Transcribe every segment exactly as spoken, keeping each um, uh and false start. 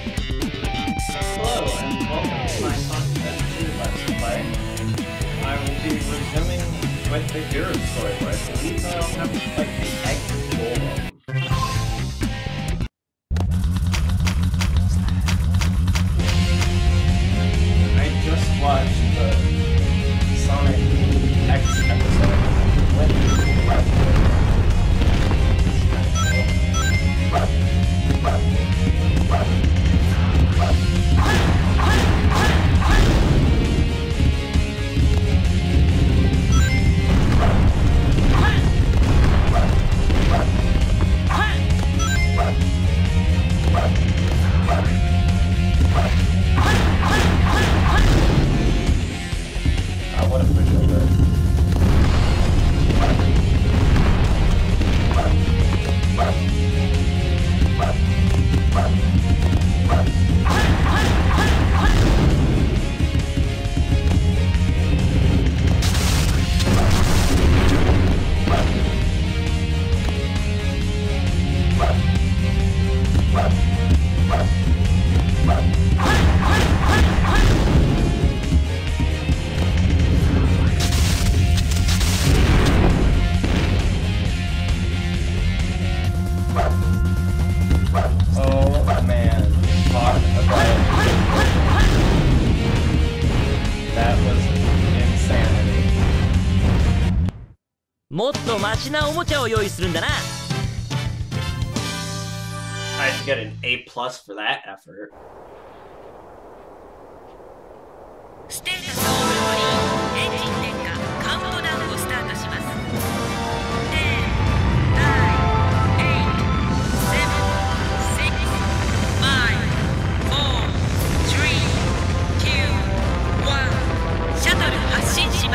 Hello and welcome to my Sonic two Let's Play. I will be resuming with the hero story where I believe I'll have to fight the egg golem. I just watched the Sonic X episode with もっとマシなおもちゃを用意するんだな。 I should get an A plus for that effort. ステータスオーブルトリーエンジン点火カウントダウンをスタートします。シャトル発進します。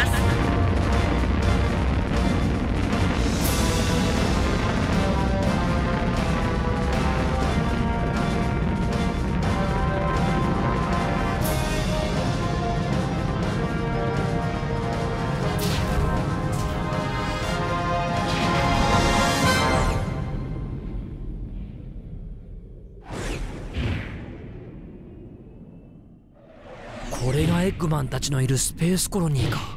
これがエッグマンたちのいるスペースコロニーか。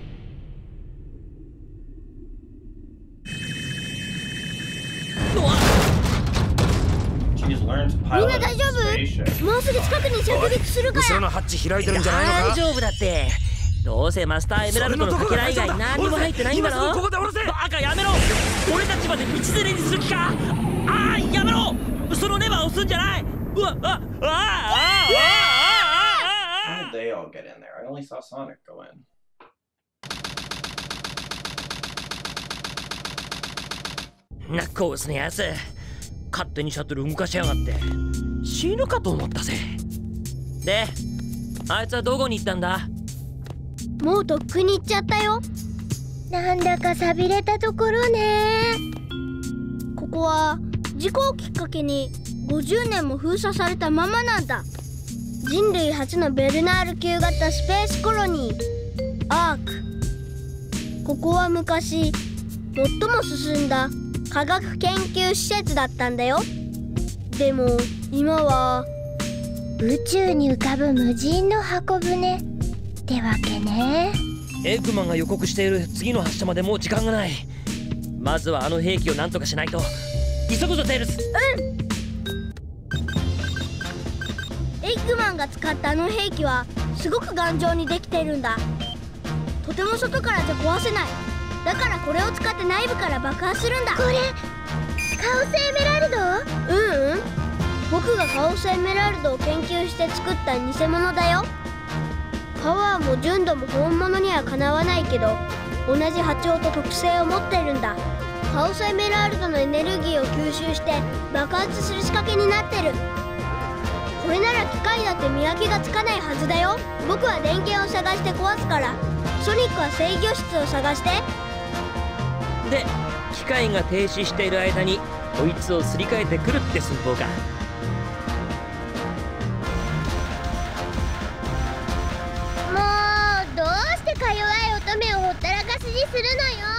みんな大丈夫？ もうすぐ近くに着陸するから。 後ろのハッチ開いてるんじゃないのか。大丈夫だって。どうせマスターエメラルドのかけら以外何にも入ってないんだろ。ここで降ろせ。バカやめろ。俺たちまで道連れにする気か。ああやめろ。そのレバー押すんじゃない。うわあああああ。 How did they all get in there? I only saw Sonic go in. ナッコースのやつ、勝手にシャトル動かしやがって死ぬかと思ったぜ。で、あいつはどこに行ったんだ？ もうとっくに行っちゃったよ。なんだか寂れたところね。ここは事故をきっかけにごじゅうねんも封鎖されたままなんだ。人類初のベルナール級型スペースコロニー アーク。 ここは昔最も進んだ科学研究施設だったんだよ。でも今は宇宙に浮かぶ無人の箱舟ってわけね。 エッグマンが予告している次の発射までもう時間がない。まずはあの兵器を何とかしないと。急ぐぞテイルス。 うん。エッグマンが使ったあの兵器はすごく頑丈にできてるんだ。とても外からじゃ壊せない。だからこれを使って内部から爆破するんだ。これカオスエメラルド？ううん、僕がカオスエメラルドを研究して作った偽物だよ。パワーも純度も本物にはかなわないけど同じ波長と特性を持ってるんだ。カオスエメラルドのエネルギーを吸収して爆発する仕掛けになってる。これなら機械だって見分けがつかないはずだよ。僕は電源を探して壊すから、ソニックは制御室を探して。 で、機械が停止している間にこいつをすり替えてくるって寸法か。 もうどうしてか弱い乙女をほったらかしにするのよ。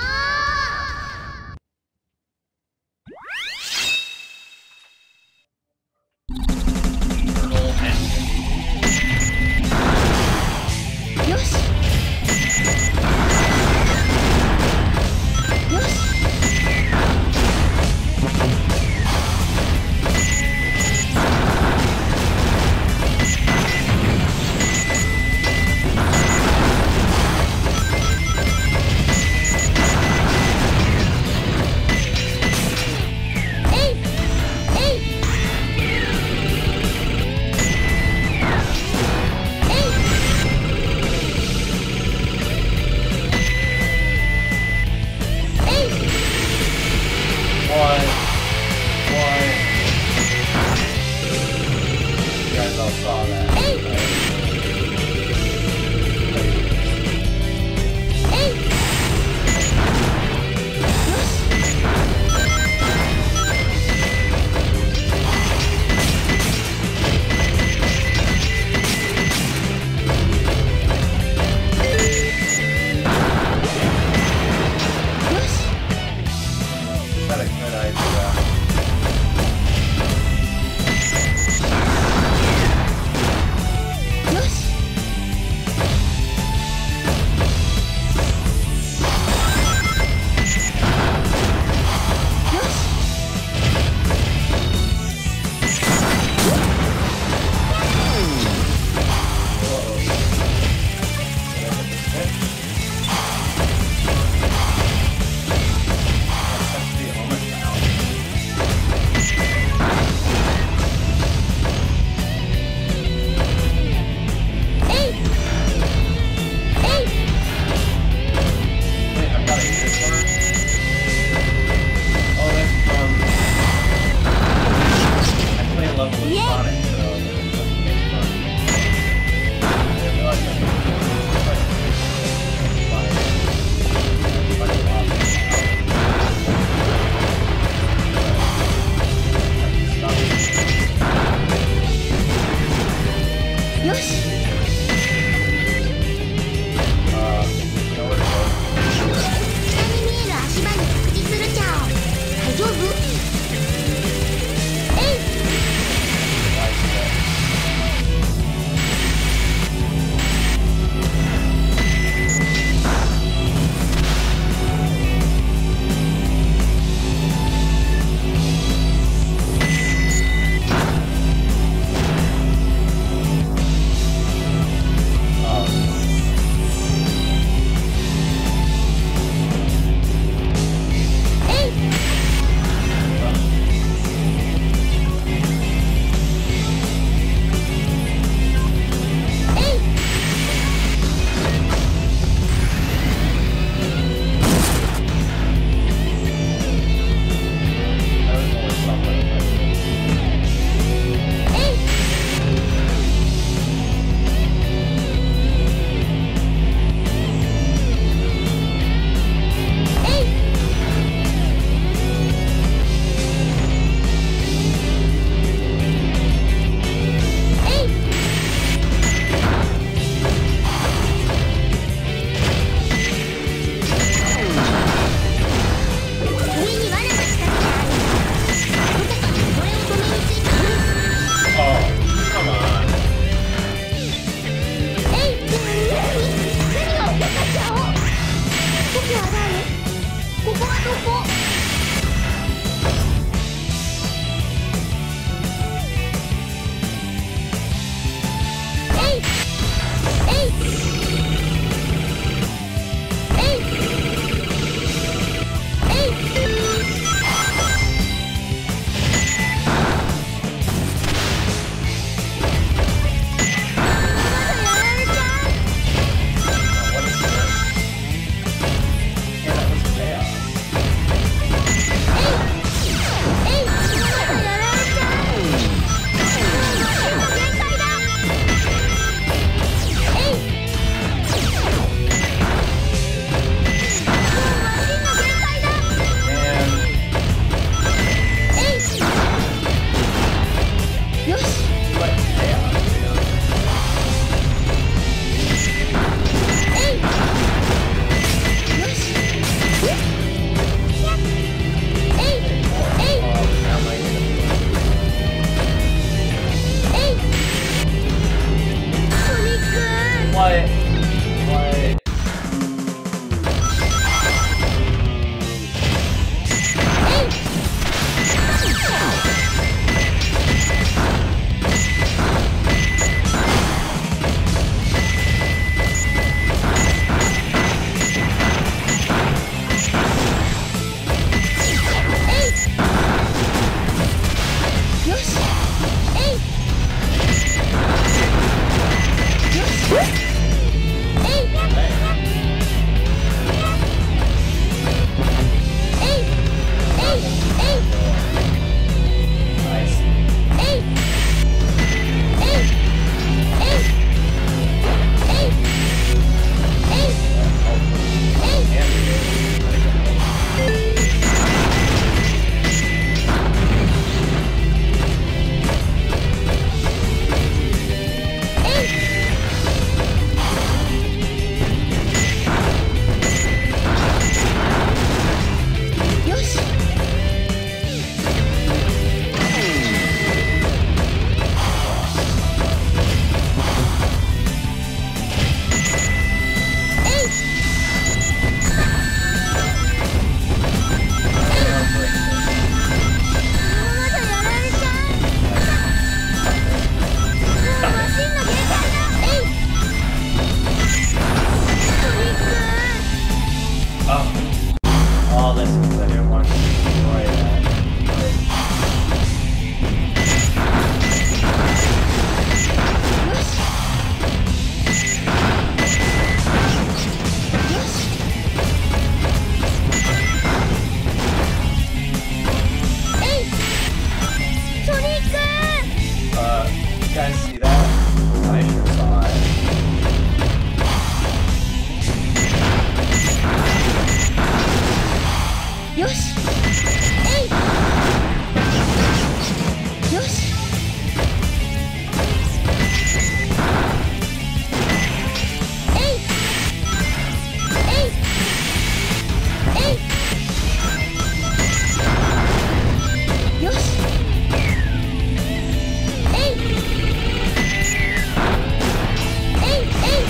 all saw that. Hey! Hey! Got a good idea. information side. Yoshi! Hey! Yoshi! Hey! Hey! Hey! Yoshi! Hey! Hey! Hey!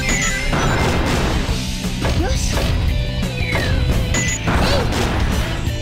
Yoshi! Hey!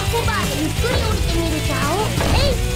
ホバーでゆっくり降りてみるちゃお。えい。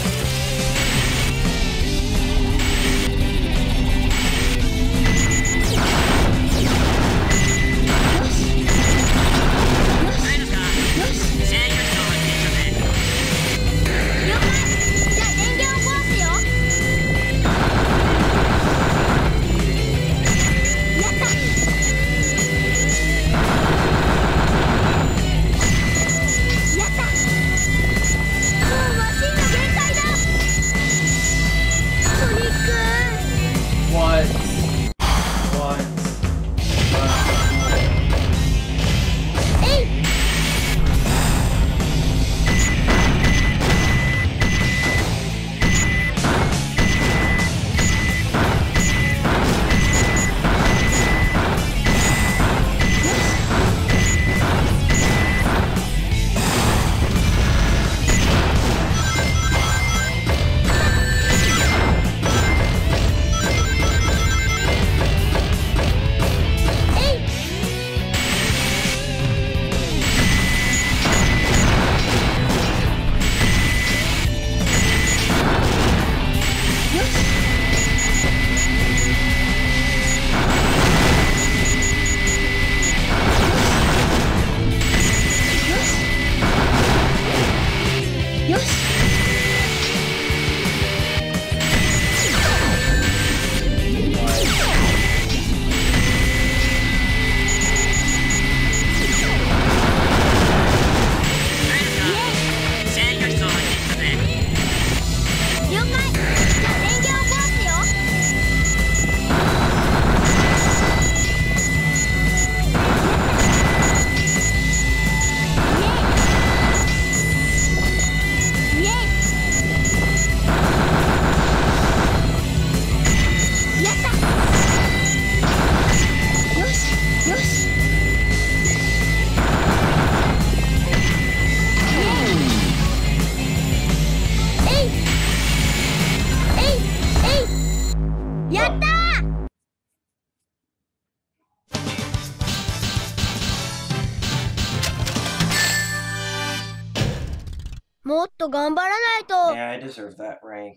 もっと頑張らないと。 Yeah, I deserve that rank.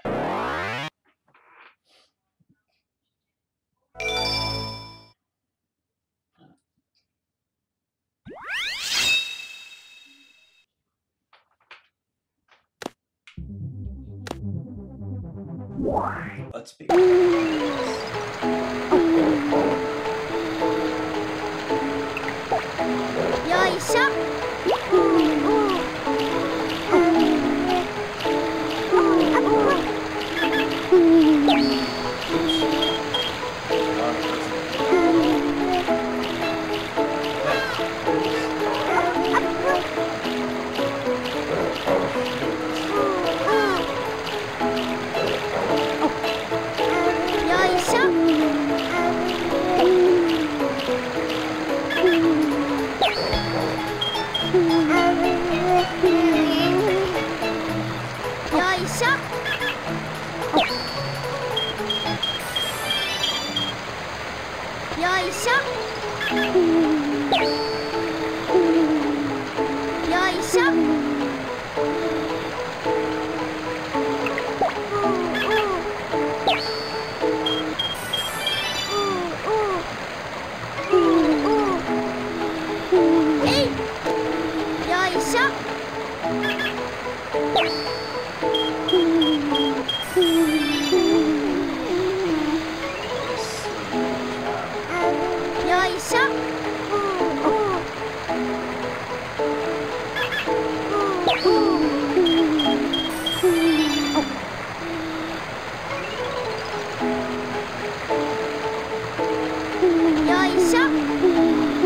Let's be honest. よいしょ。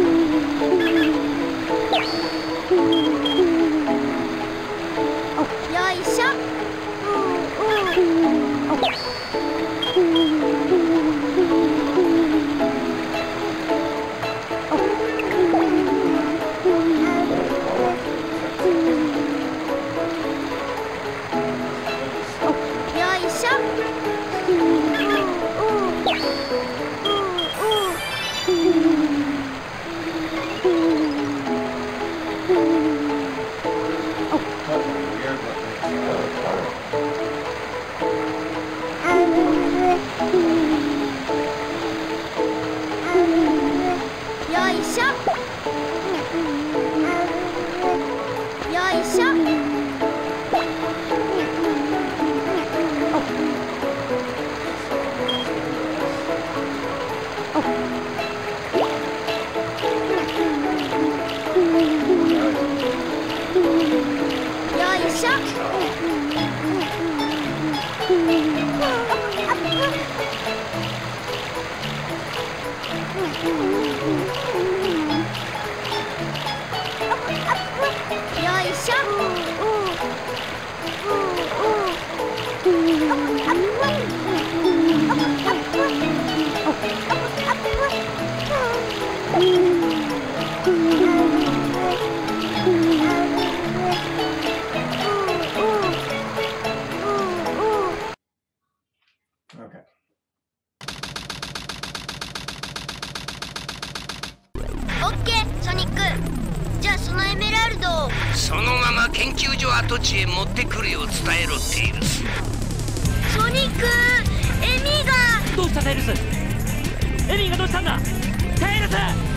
よしょ。よいしょ。 Okay. オッケー、ソニック。じゃあそのエメラルドをそのまま研究所跡地へ持ってくるよう伝えろっている。 ソニック、エミが。 どうしたタイルス？エミーがどうしたんだ？タイルス！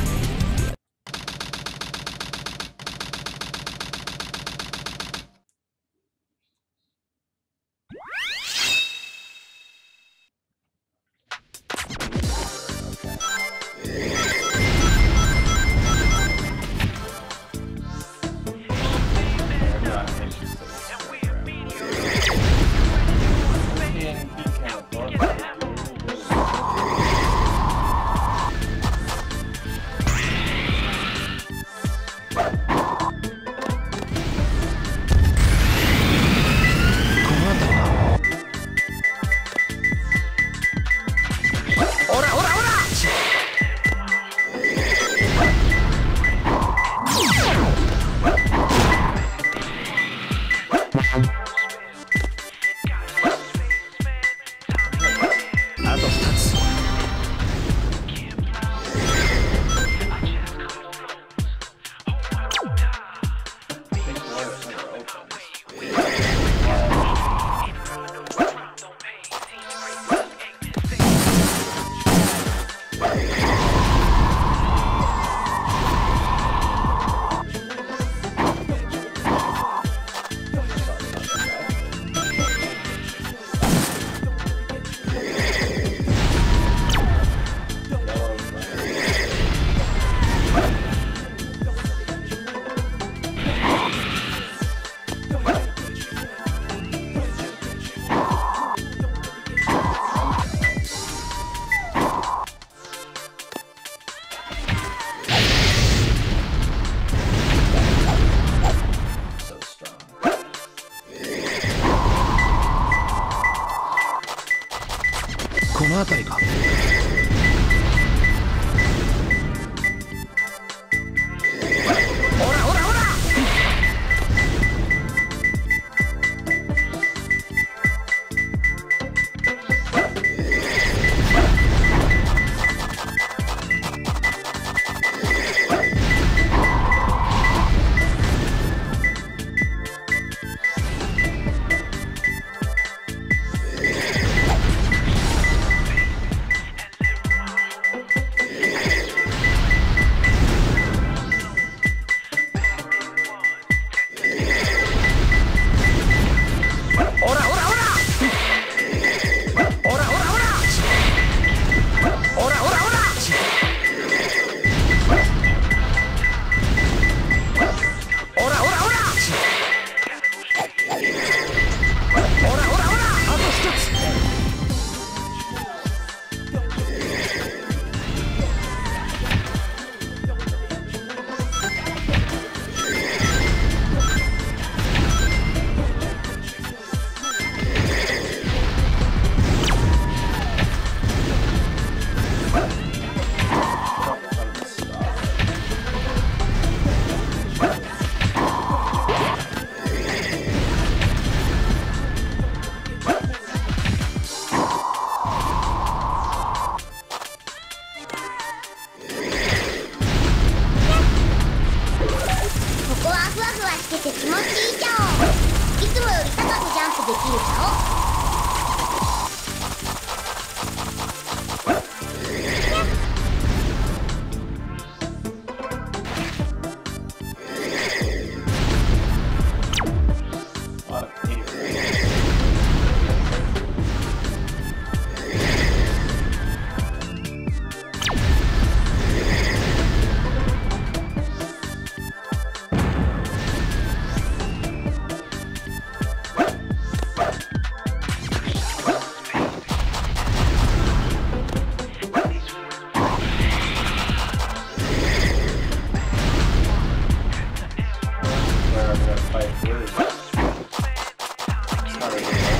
この辺りか。 fight really much. It's not really fight.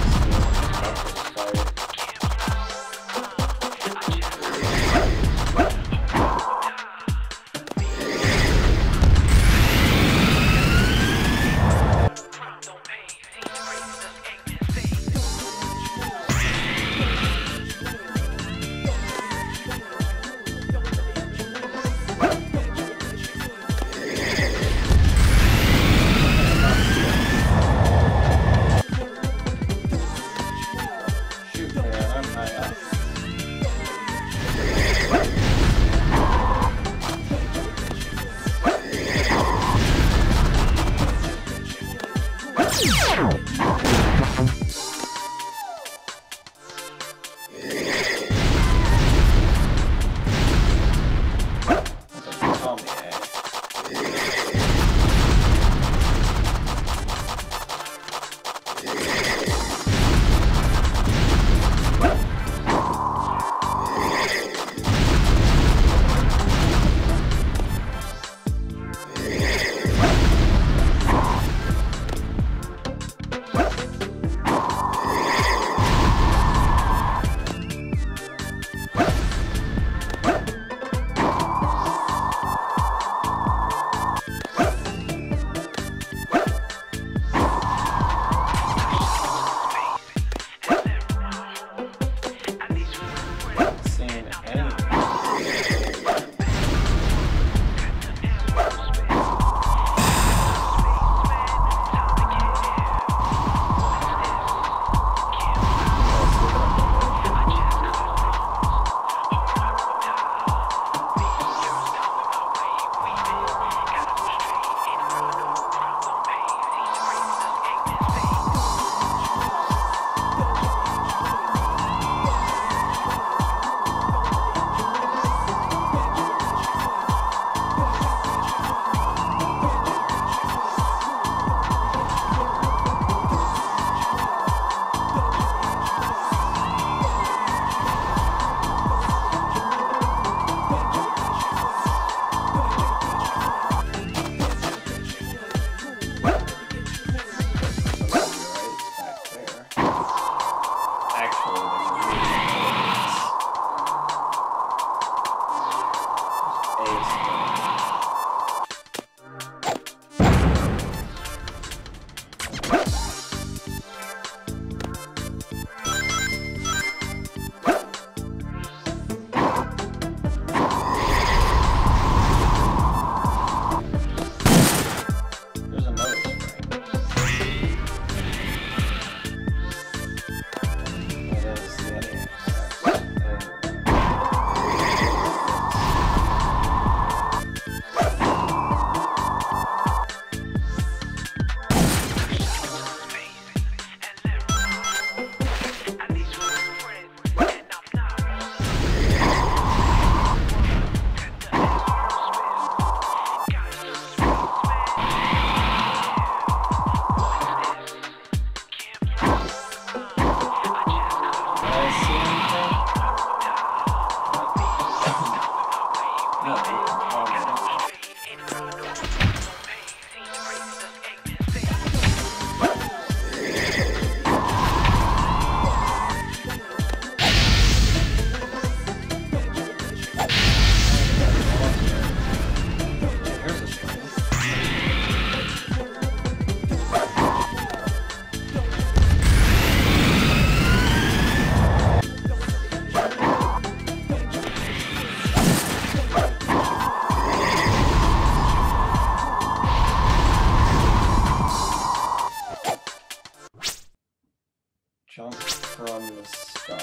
Jump from the sky.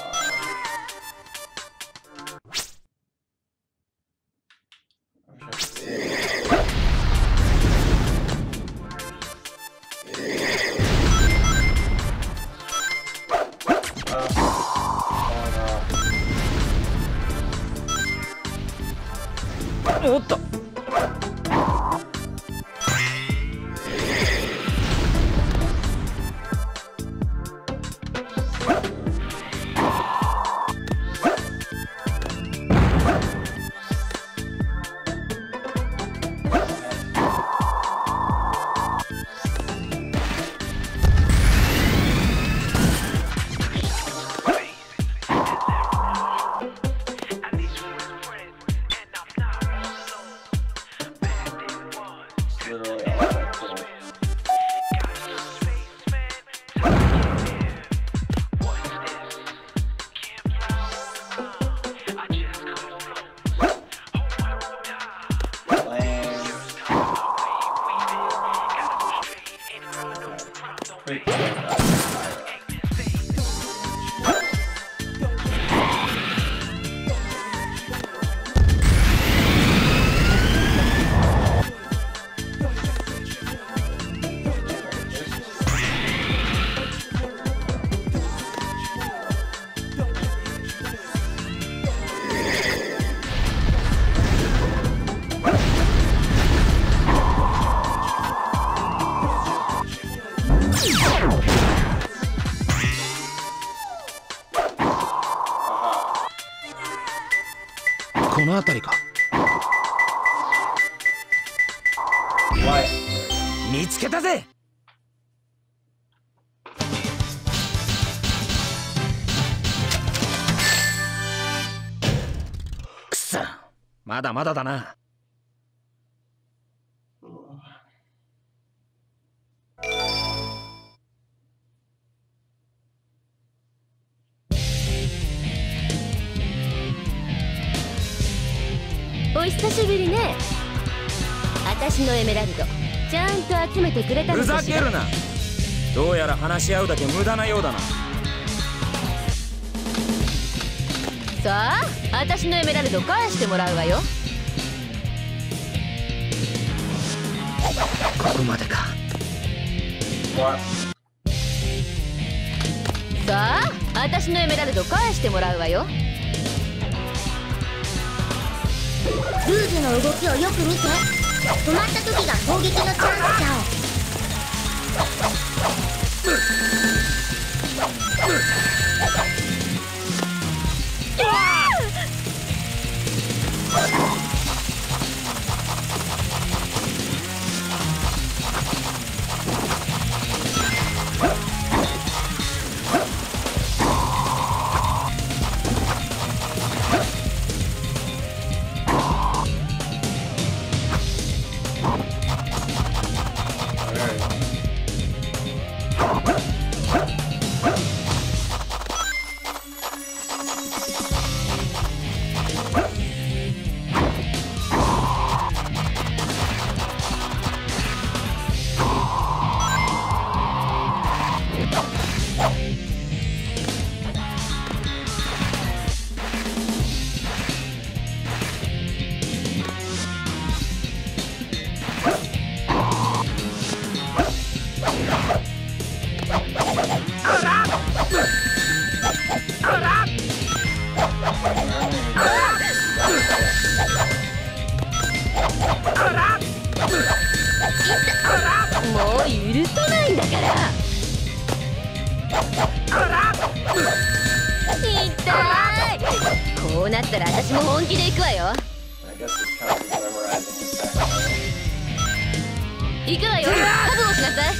I wish I could see it. おっと。 pretty cool with that fire. この辺りか。見つけたぜ。くそ、まだまだだな。 お久しぶりね。私のエメラルドちゃんと集めてくれたのかしら。 ふざけるな。どうやら話し合うだけ無駄なようだな。 さあ、私のエメラルド返してもらうわよ。 ここまでか。 さあ、私のエメラルド返してもらうわよ。 ルーズの動きをよく見て。止まった時が攻撃のチャンスちゃもう許さないんだから。痛い。こうなったら私も本気で行くわよ。行くわよ。覚悟しなさい。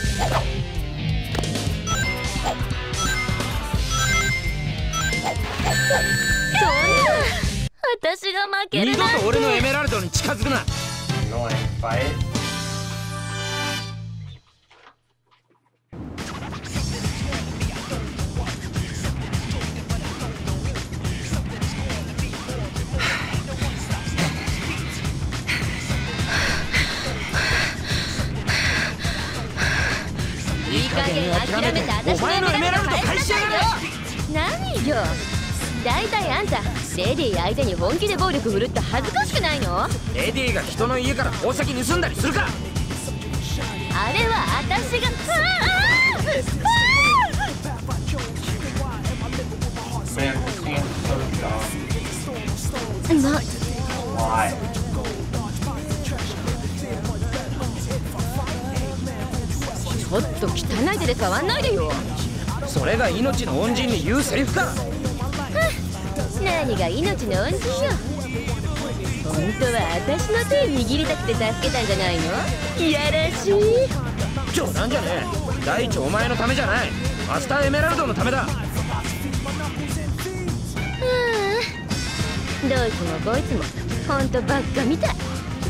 そんな、私が負けるなんて。 二度と俺のエメラルドに近づくな。 いい加減諦めて私のエメラルド返しなさいよ。何よ、だいたいあんたレディ相手に本気で暴力振るって恥ずかしくないの？ レディが人の家から宝石盗んだりするか。 あれは私が。なちょっと汚い手で触んないでよ。 それが命の恩人に言うセリフか。 何が命の恩人よ。本当は私の手握りたくて助けたんじゃないの？いやらしい。 冗談じゃねえ。第一お前のためじゃない。マスターエメラルドのためだ。 どいつもこいつも本当ばっかみたい。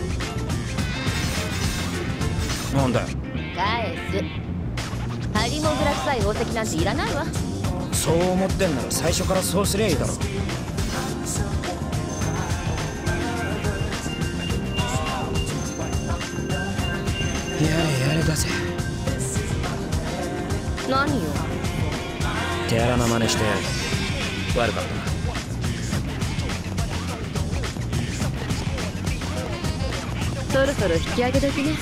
なんだよ。 返す。ハリモグラ臭い宝石なんていらないわ。 そう思ってんなら最初からそうすりゃいいだろ。やれやれだぜ。 何よ。 手荒な真似して悪かったな。 そろそろ引き上げ時ね。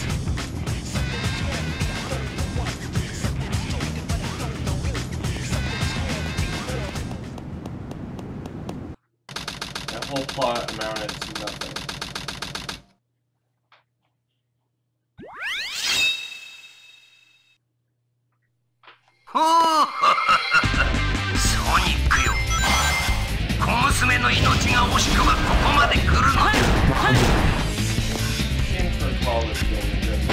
That whole plot amounted to nothing. ほうソニックよ、小娘の命が惜しくばここまで来るのだ。 Seems to recall this game just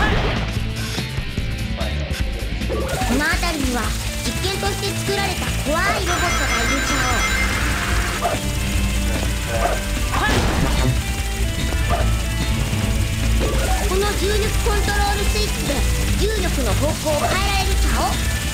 この辺りには実験として作られた怖いロボットがいるちゃお。この重力コントロールスイッチで重力の方向を変えられるちゃお。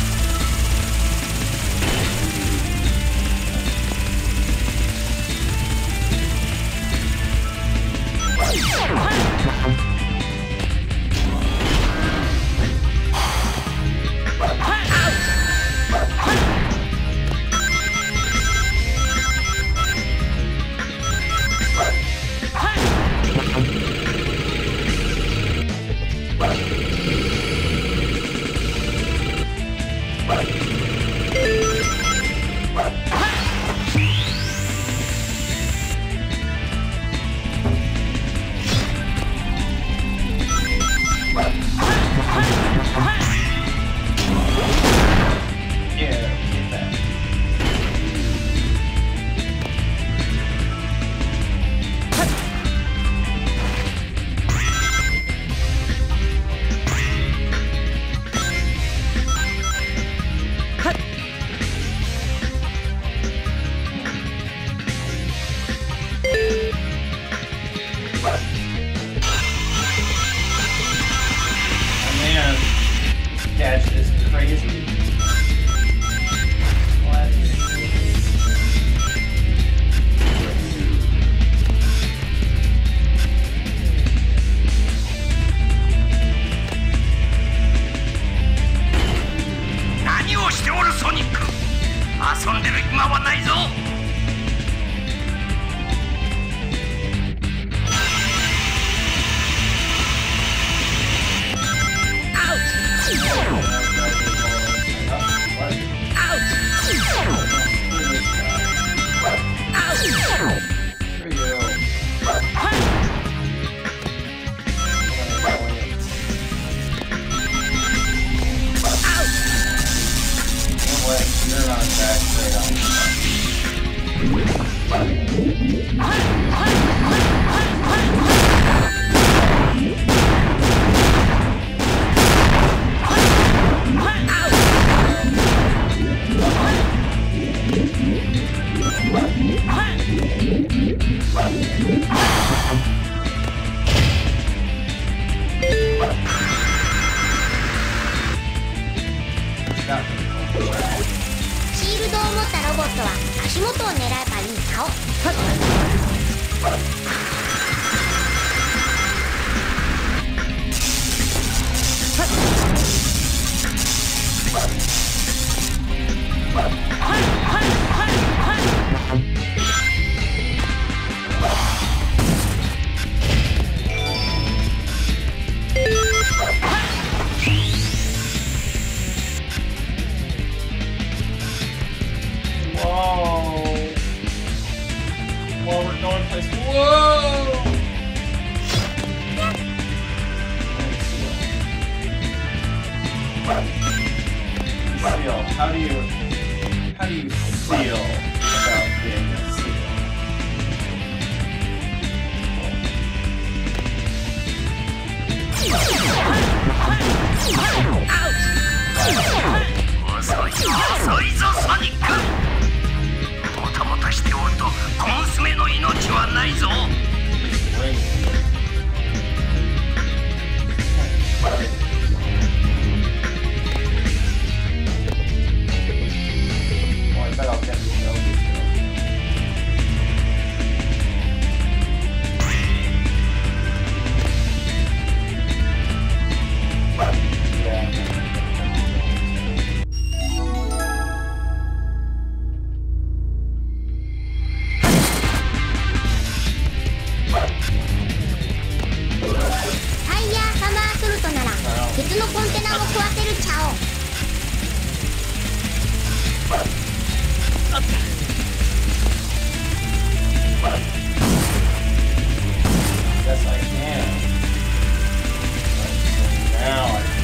Gadget is crazy. What? 何をしておるソニック、遊んでる暇はないぞ。 シールドを持ったロボットは足元を狙えばいいんちゃお。 How do you how do you feel about being a seal? 遅い遅いぞソニック。もたもたしておると小娘の命はないぞ。 What 魚も食わせるちゃおう。 Yes, I can. Now I can.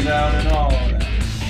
down and all of that.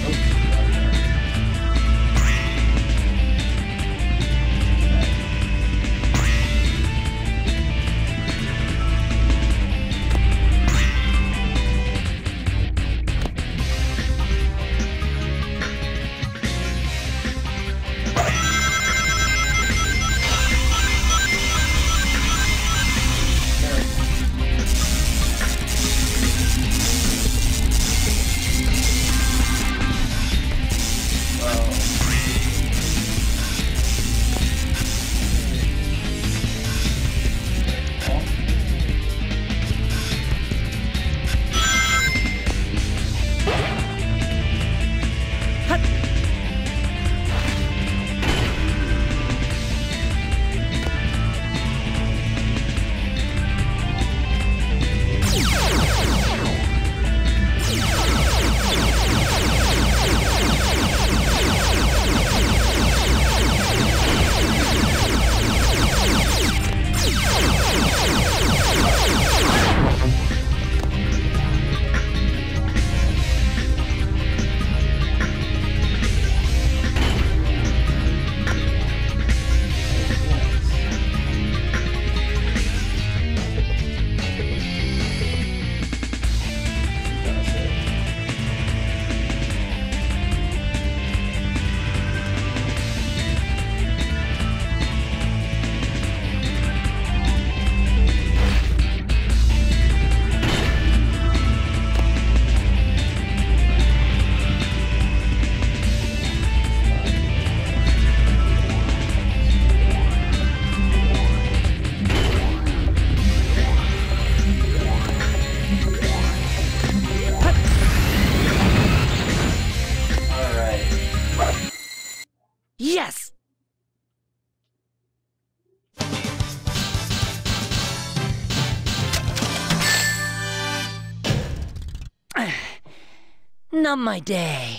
Yes! Not my day.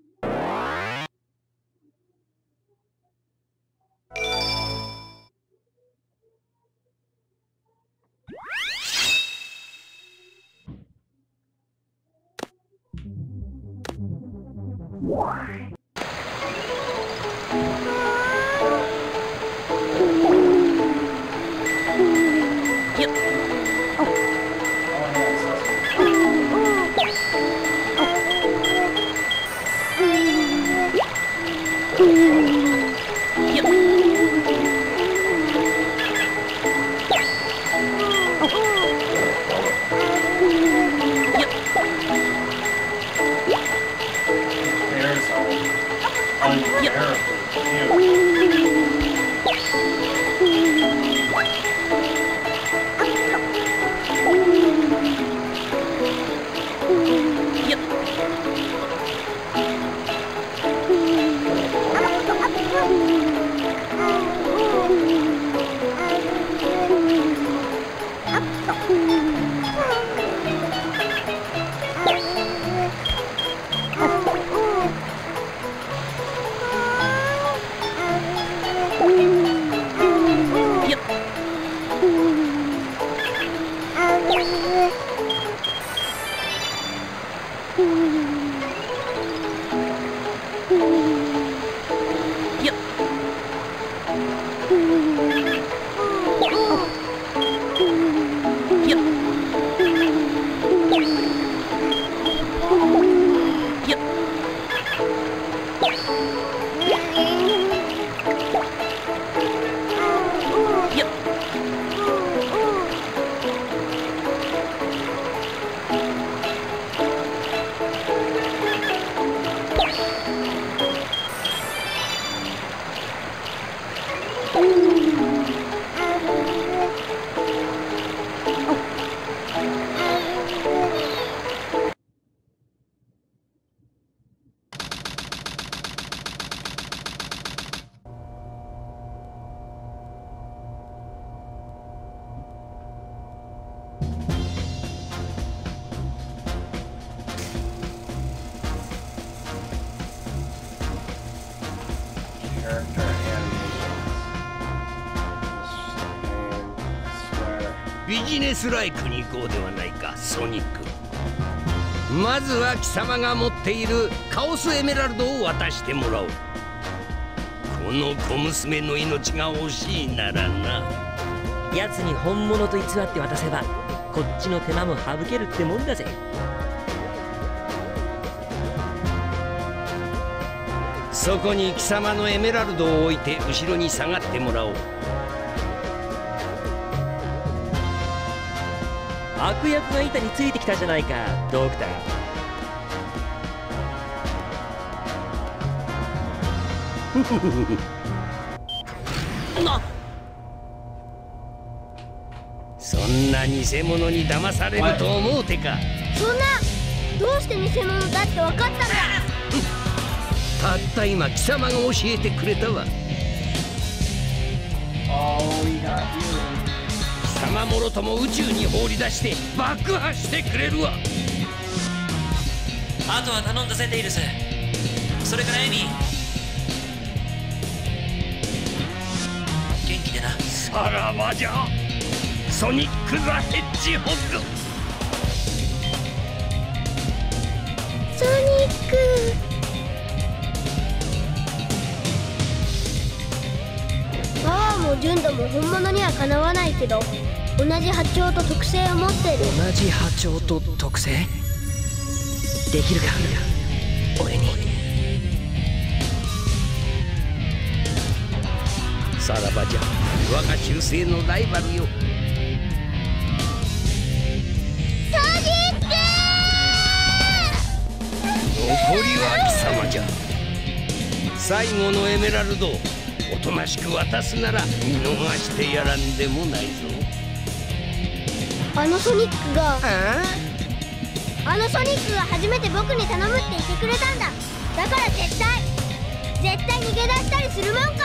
Character animations. I swear. ビジネスライクに行こうではないか、ソニック。 まずは貴様が持っているカオスエメラルドを渡してもらおう。この小娘の命が惜しいならな。 奴に本物と偽って渡せばこっちの手間も省けるってもんだぜ。 そこに貴様のエメラルドを置いて後ろに下がってもらおう。 悪役が板についてきたじゃないか、ドクター。なそんな偽物に騙されると思うてか。 そんな、どうして偽物だって分かったんだ。 たった今貴様が教えてくれたわ。貴様もろとも宇宙に放り出して爆破してくれるわ。 あとは頼んだぜテイルス。それからエミ元気でな。 さらばじゃソニック・ザ・ヘッジホッグ。 ソニック。パワーも純度も本物にはかなわないけど、同じ波長と特性を持ってる。 同じ波長と特性できるか俺に。 さらばじゃ我が忠誠のライバルよ。 ソニック。 残りは貴様じゃ。最後のエメラルドおとなしく渡すなら見逃してやらんでもないぞ。 あのソニックがあのソニックが初めて僕に頼むって言ってくれたんだ。だから絶対絶対逃げ出したりするもんか。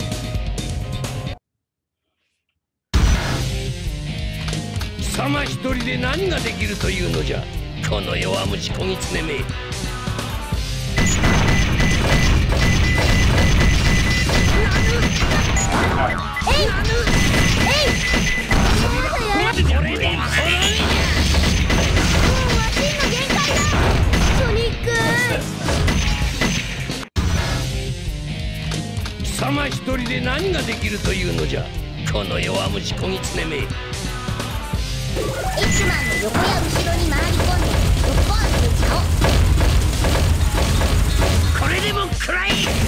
貴様一人で何ができるというのじゃ、この弱虫こぎつねめ。貴様一人で何ができるというのじゃ、この弱虫こぎつねめ。 エッグマンの横や後ろに回り込んでぶっ壊すちゃお。 これでも食らい。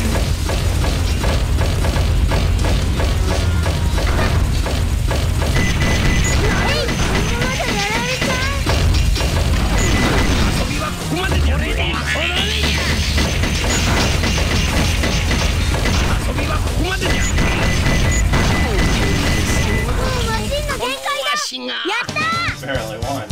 遊びはここまでじゃねえで。遊びはここまでじゃ。 もうマシンの限界だ。やったー。 Barely won.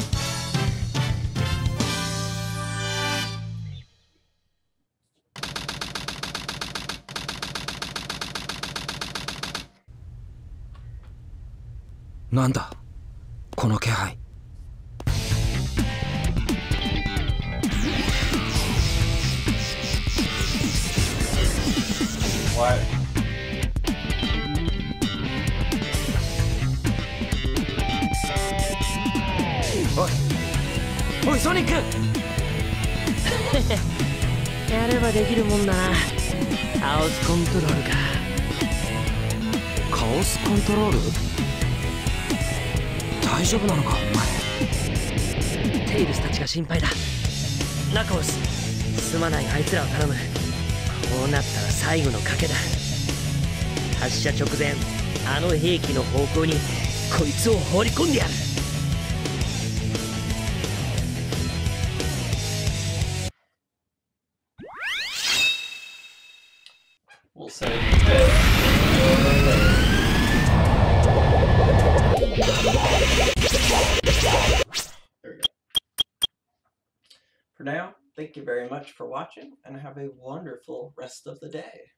なんだこの気配。 What? おいおいソニックやればできるもんだな。カオスコントロールか。 カオスコントロール大丈夫なのかお前。 テイルスたちが心配だ。ナコスすまない、あいつらを頼む。こうなったら最後の賭けだ。発射直前あの兵器の方向にこいつを放り込んでやる。 We'll save it. There we go. For now, thank you very much for watching and have a wonderful rest of the day.